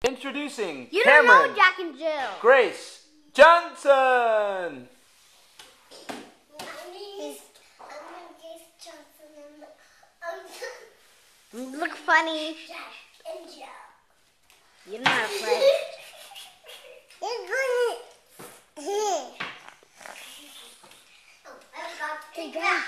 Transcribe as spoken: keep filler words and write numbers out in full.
Introducing You don't Camryn, know Jack and Jill. Grace, Johnson. Look funny. Jack and Jill. You don't know how to play. Oh, I forgot to take that.